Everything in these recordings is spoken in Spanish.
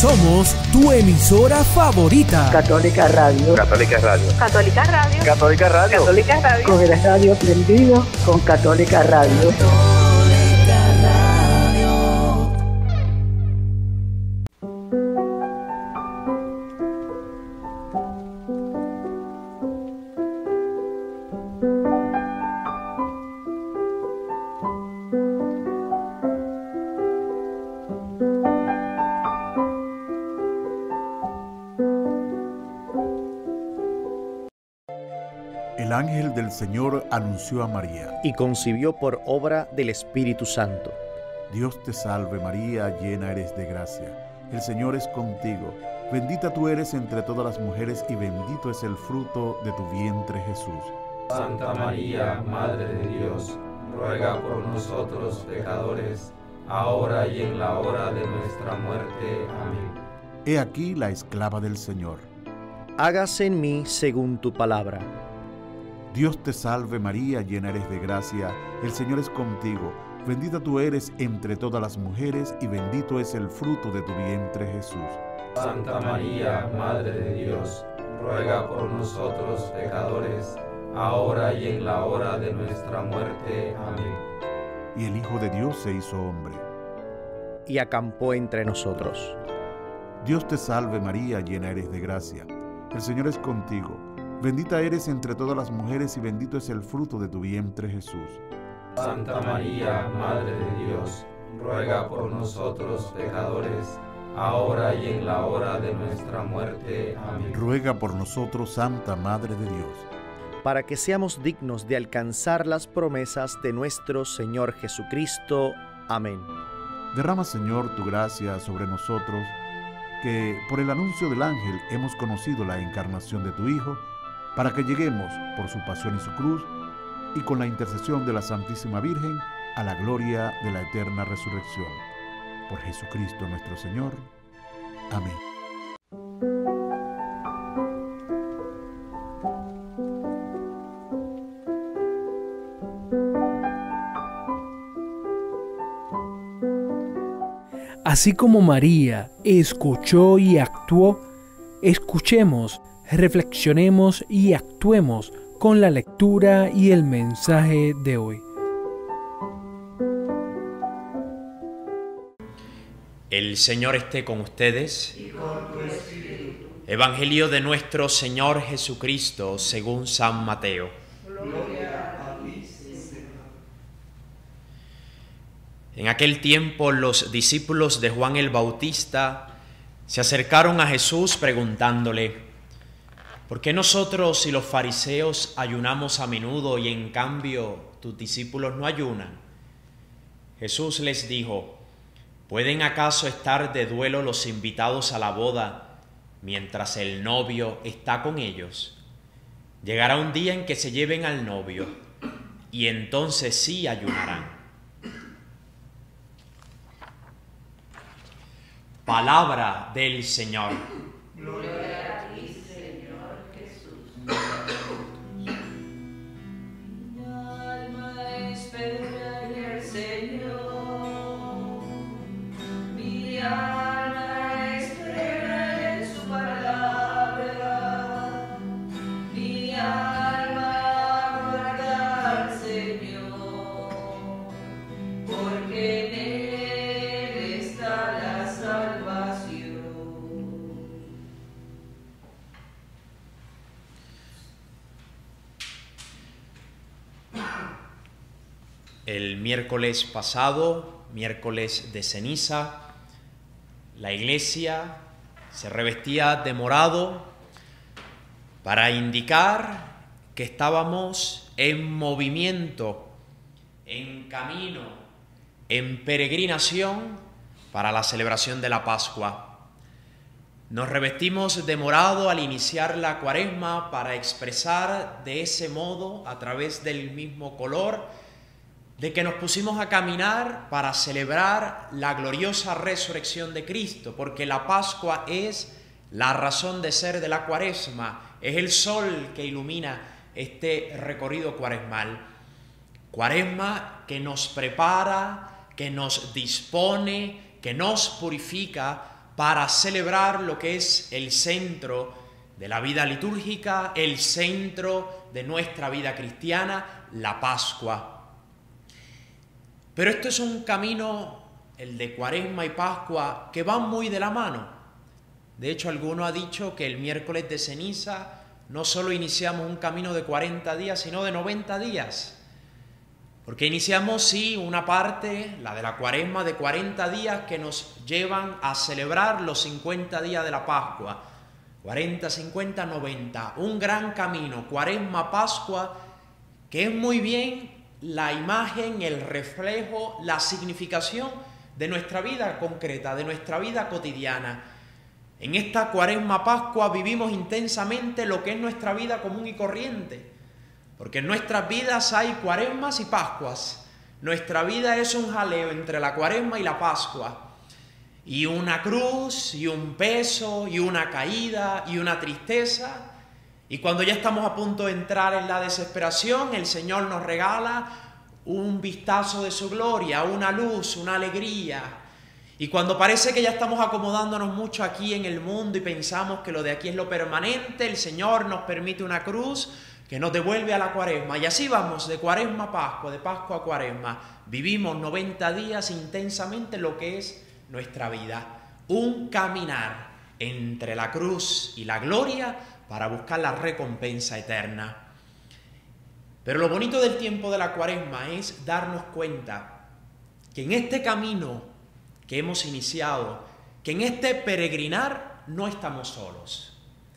Somos tu emisora favorita. Católica Radio. Católica Radio. Católica Radio. Católica Radio. Católica Radio. Con el radio prendido con Católica Radio. El ángel del Señor anunció a María. Y concibió por obra del Espíritu Santo. Dios te salve María, llena eres de gracia. El Señor es contigo. Bendita tú eres entre todas las mujeres y bendito es el fruto de tu vientre Jesús. Santa María, Madre de Dios, ruega por nosotros pecadores, ahora y en la hora de nuestra muerte. Amén. He aquí la esclava del Señor. Hágase en mí según tu palabra. Dios te salve María, llena eres de gracia, el Señor es contigo. Bendita tú eres entre todas las mujeres y bendito es el fruto de tu vientre Jesús. Santa María, Madre de Dios, ruega por nosotros pecadores, ahora y en la hora de nuestra muerte. Amén. Y el Hijo de Dios se hizo hombre. Y acampó entre nosotros. Dios te salve María, llena eres de gracia, el Señor es contigo. Bendita eres entre todas las mujeres y bendito es el fruto de tu vientre Jesús. Santa María, Madre de Dios, ruega por nosotros pecadores, ahora y en la hora de nuestra muerte. Amén. Ruega por nosotros, Santa Madre de Dios, para que seamos dignos de alcanzar las promesas de nuestro Señor Jesucristo. Amén. Derrama, Señor, tu gracia sobre nosotros, que por el anuncio del ángel hemos conocido la encarnación de tu Hijo, para que lleguemos por su pasión y su cruz, y con la intercesión de la Santísima Virgen, a la gloria de la eterna resurrección. Por Jesucristo nuestro Señor. Amén. Así como María escuchó y actuó, escuchemos, reflexionemos y actuemos con la lectura y el mensaje de hoy. El Señor esté con ustedes. Y con tu espíritu. Evangelio de nuestro Señor Jesucristo según San Mateo. Gloria a ti, Señor. En aquel tiempo los discípulos de Juan el Bautista se acercaron a Jesús preguntándole: ¿por qué nosotros y los fariseos ayunamos a menudo y en cambio tus discípulos no ayunan? Jesús les dijo: ¿pueden acaso estar de duelo los invitados a la boda mientras el novio está con ellos? Llegará un día en que se lleven al novio y entonces sí ayunarán. Palabra del Señor. Gloria a ti, Señor Jesús. Mi alma espera en el Señor. Mi alma espera en su palabra. Mi alma aguarda al Señor, porque en Él está la salvación. El miércoles pasado, miércoles de ceniza, la iglesia se revestía de morado para indicar que estábamos en movimiento, en camino, en peregrinación para la celebración de la Pascua. Nos revestimos de morado al iniciar la Cuaresma para expresar de ese modo, a través del mismo color, de que nos pusimos a caminar para celebrar la gloriosa resurrección de Cristo, porque la Pascua es la razón de ser de la Cuaresma, es el sol que ilumina este recorrido cuaresmal. Cuaresma que nos prepara, que nos dispone, que nos purifica para celebrar lo que es el centro de la vida litúrgica, el centro de nuestra vida cristiana, la Pascua. Pero esto es un camino, el de Cuaresma y Pascua, que van muy de la mano. De hecho, alguno ha dicho que el miércoles de ceniza no solo iniciamos un camino de 40 días, sino de 90 días. Porque iniciamos, sí, una parte, la de la Cuaresma, de 40 días que nos llevan a celebrar los 50 días de la Pascua. 40, 50, 90. Un gran camino, Cuaresma, Pascua, que es muy bien la imagen, el reflejo, la significación de nuestra vida concreta, de nuestra vida cotidiana. En esta Cuaresma, Pascua vivimos intensamente lo que es nuestra vida común y corriente. Porque en nuestras vidas hay Cuaresmas y Pascuas. Nuestra vida es un jaleo entre la Cuaresma y la Pascua. Y una cruz, y un peso, y una caída, y una tristeza. Y cuando ya estamos a punto de entrar en la desesperación, el Señor nos regala un vistazo de su gloria, una luz, una alegría. Y cuando parece que ya estamos acomodándonos mucho aquí en el mundo y pensamos que lo de aquí es lo permanente, el Señor nos permite una cruz que nos devuelve a la Cuaresma. Y así vamos, de Cuaresma a Pascua, de Pascua a Cuaresma. Vivimos 90 días intensamente lo que es nuestra vida. Un caminar entre la cruz y la gloria para buscar la recompensa eterna. Pero lo bonito del tiempo de la Cuaresma es darnos cuenta que en este camino que hemos iniciado, que en este peregrinar no estamos solos.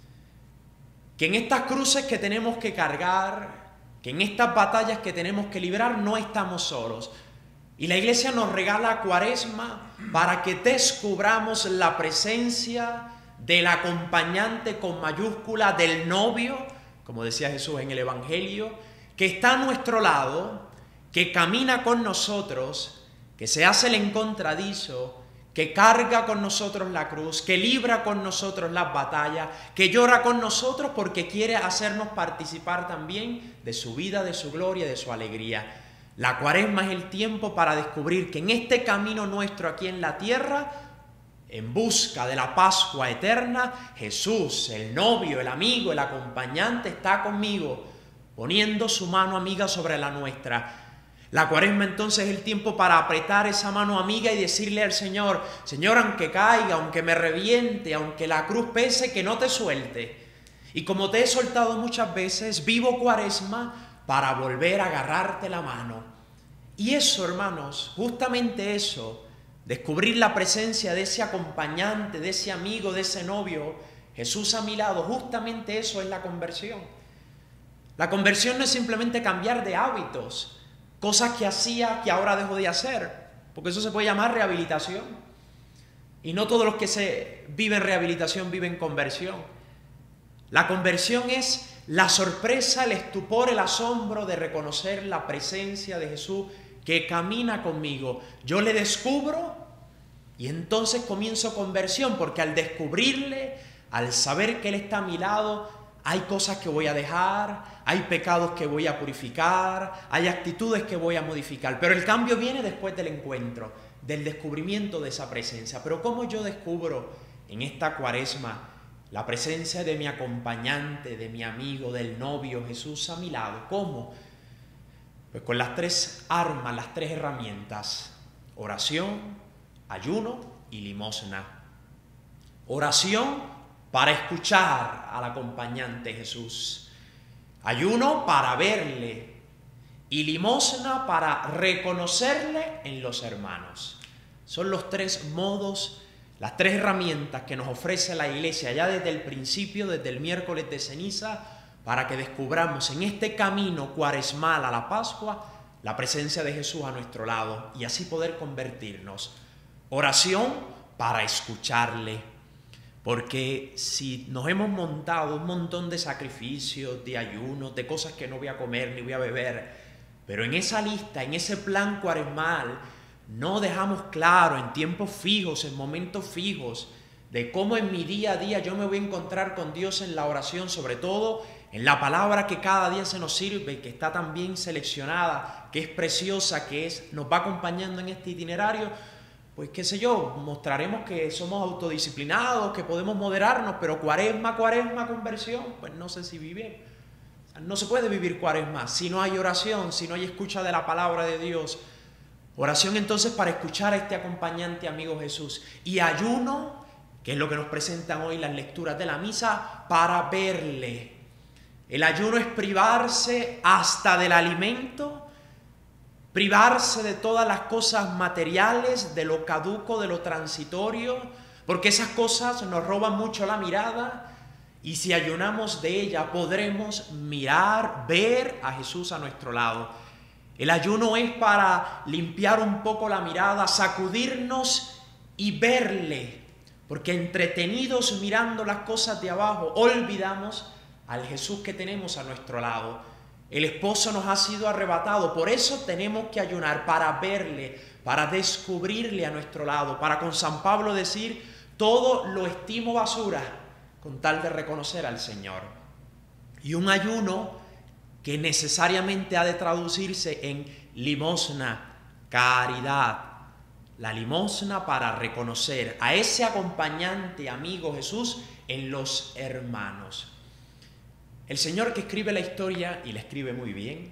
Que en estas cruces que tenemos que cargar, que en estas batallas que tenemos que librar, no estamos solos. Y la Iglesia nos regala Cuaresma para que descubramos la presencia del acompañante con mayúscula, del novio, como decía Jesús en el Evangelio, que está a nuestro lado, que camina con nosotros, que se hace el encontradizo, que carga con nosotros la cruz, que libra con nosotros las batallas, que llora con nosotros porque quiere hacernos participar también de su vida, de su gloria, de su alegría. La Cuaresma es el tiempo para descubrir que en este camino nuestro aquí en la tierra, en busca de la Pascua eterna, Jesús, el novio, el amigo, el acompañante, está conmigo, poniendo su mano amiga sobre la nuestra. La Cuaresma entonces es el tiempo para apretar esa mano amiga y decirle al Señor: Señor, aunque caiga, aunque me reviente, aunque la cruz pese, que no te suelte. Y como te he soltado muchas veces, vivo Cuaresma para volver a agarrarte la mano. Y eso, hermanos, justamente eso, descubrir la presencia de ese acompañante, de ese amigo, de ese novio, Jesús a mi lado, justamente eso es la conversión. La conversión no es simplemente cambiar de hábitos, cosas que hacía que ahora dejo de hacer, porque eso se puede llamar rehabilitación. Y no todos los que viven rehabilitación viven conversión. La conversión es la sorpresa, el estupor, el asombro de reconocer la presencia de Jesús que camina conmigo. Yo le descubro y entonces comienzo conversión, porque al descubrirle, al saber que Él está a mi lado, hay cosas que voy a dejar, hay pecados que voy a purificar, hay actitudes que voy a modificar. Pero el cambio viene después del encuentro, del descubrimiento de esa presencia. Pero ¿cómo yo descubro en esta Cuaresma la presencia de mi acompañante, de mi amigo, del novio Jesús a mi lado? ¿Cómo? Pues con las tres armas, las tres herramientas: oración, ayuno y limosna. Oración para escuchar al acompañante Jesús, ayuno para verle y limosna para reconocerle en los hermanos. Son los tres modos, las tres herramientas que nos ofrece la Iglesia ya desde el principio, desde el miércoles de ceniza, para que descubramos en este camino cuaresmal a la Pascua la presencia de Jesús a nuestro lado y así poder convertirnos. Oración para escucharle. Porque si nos hemos montado un montón de sacrificios, de ayunos, de cosas que no voy a comer ni voy a beber, pero en esa lista, en ese plan cuaresmal, no dejamos claro en tiempos fijos, en momentos fijos, de cómo en mi día a día yo me voy a encontrar con Dios en la oración, sobre todo en la palabra que cada día se nos sirve y que está tan bien seleccionada, que es preciosa, nos va acompañando en este itinerario. pues qué sé yo, mostraremos que somos autodisciplinados, que podemos moderarnos, pero cuaresma, conversión, pues no sé si vivir. No se puede vivir cuaresma si no hay oración, si no hay escucha de la palabra de Dios. Oración entonces para escuchar a este acompañante amigo Jesús. Y ayuno, que es lo que nos presentan hoy las lecturas de la misa, para verle. El ayuno es privarse hasta del alimento, privarse de todas las cosas materiales, de lo caduco, de lo transitorio, porque esas cosas nos roban mucho la mirada, y si ayunamos de ella podremos mirar, ver a Jesús a nuestro lado. El ayuno es para limpiar un poco la mirada, sacudirnos y verle, porque entretenidos mirando las cosas de abajo, olvidamos al Jesús que tenemos a nuestro lado. El esposo nos ha sido arrebatado, por eso tenemos que ayunar, para verle, para descubrirle a nuestro lado, para con San Pablo decir, todo lo estimo basura, con tal de reconocer al Señor. Y un ayuno que necesariamente ha de traducirse en limosna, caridad. La limosna para reconocer a ese acompañante amigo Jesús en los hermanos. El Señor que escribe la historia, y la escribe muy bien,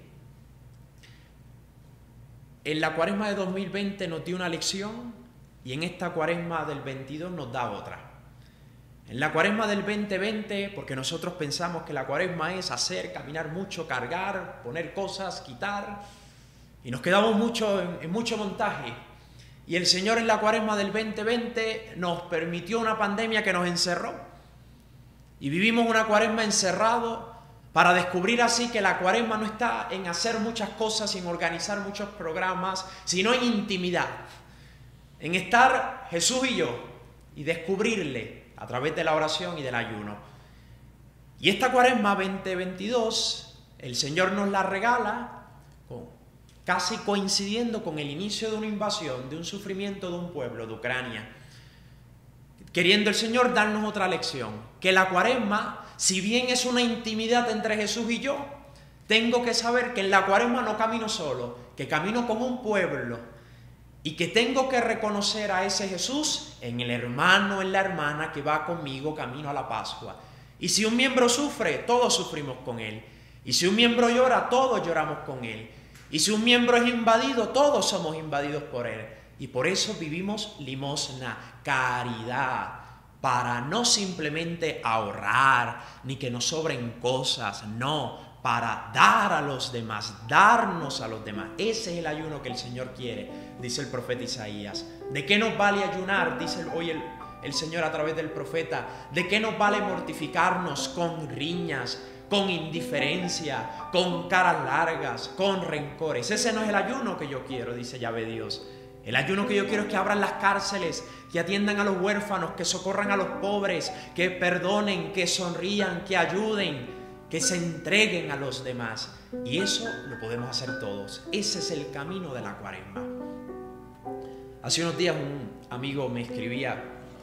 en la cuaresma de 2020 nos dio una lección y en esta cuaresma del 22 nos da otra. En la cuaresma del 2020, porque nosotros pensamos que la cuaresma es hacer, caminar mucho, cargar, poner cosas, quitar, y nos quedamos mucho en mucho montaje. Y el Señor en la cuaresma del 2020 nos permitió una pandemia que nos encerró. Y vivimos una cuaresma encerrado para descubrir así que la cuaresma no está en hacer muchas cosas, en organizar muchos programas, sino en intimidad. En estar Jesús y yo y descubrirle a través de la oración y del ayuno. Y esta cuaresma 2022, el Señor nos la regala casi coincidiendo con el inicio de una invasión, de un sufrimiento de un pueblo, de Ucrania. Queriendo el Señor darnos otra lección, que la cuaresma, si bien es una intimidad entre Jesús y yo, tengo que saber que en la cuaresma no camino solo, que camino con un pueblo y que tengo que reconocer a ese Jesús en el hermano, en la hermana que va conmigo camino a la Pascua. Y si un miembro sufre, todos sufrimos con él. Y si un miembro llora, todos lloramos con él. Y si un miembro es invadido, todos somos invadidos por él. Y por eso vivimos limosna, caridad, para no simplemente ahorrar, ni que nos sobren cosas, no, para dar a los demás, darnos a los demás. Ese es el ayuno que el Señor quiere, dice el profeta Isaías. ¿De qué nos vale ayunar? Dice hoy el Señor a través del profeta. ¿De qué nos vale mortificarnos con riñas, con indiferencia, con caras largas, con rencores? Ese no es el ayuno que yo quiero, dice Yahvé Dios. El ayuno que yo quiero es que abran las cárceles, que atiendan a los huérfanos, que socorran a los pobres, que perdonen, que sonrían, que ayuden, que se entreguen a los demás. Y eso lo podemos hacer todos. Ese es el camino de la cuaresma. Hace unos días un amigo me escribía,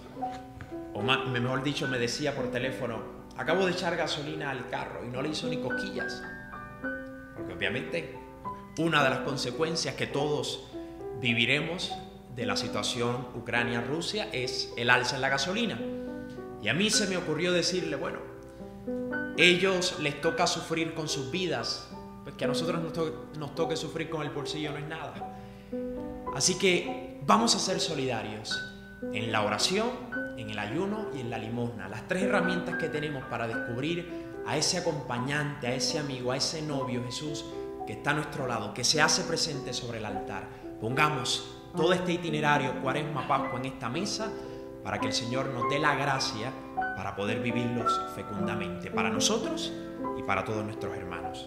o mejor dicho me decía por teléfono, acabo de echar gasolina al carro y no le hizo ni cosquillas. Porque obviamente una de las consecuencias que todos viviremos de la situación Ucrania-Rusia es el alza en la gasolina. Y a mí se me ocurrió decirle, bueno, ellos les toca sufrir con sus vidas, pues que a nosotros nos toque sufrir con el bolsillo no es nada. Así que vamos a ser solidarios en la oración, en el ayuno y en la limosna. Las tres herramientas que tenemos para descubrir a ese acompañante, a ese amigo, a ese novio Jesús que está a nuestro lado, que se hace presente sobre el altar. Pongamos todo este itinerario Cuaresma, Pascua en esta mesa para que el Señor nos dé la gracia para poder vivirlos fecundamente para nosotros y para todos nuestros hermanos.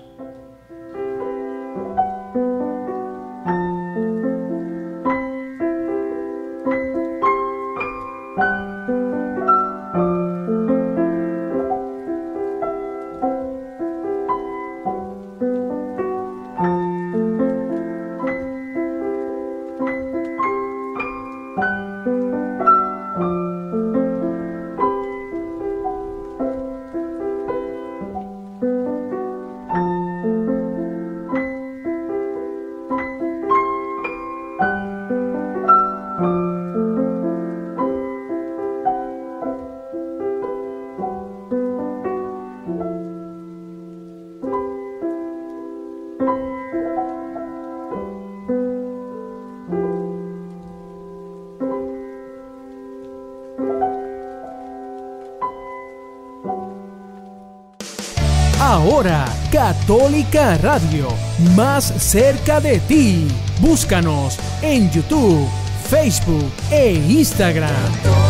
Ahora, Católica Radio, más cerca de ti. Búscanos en YouTube, Facebook e Instagram.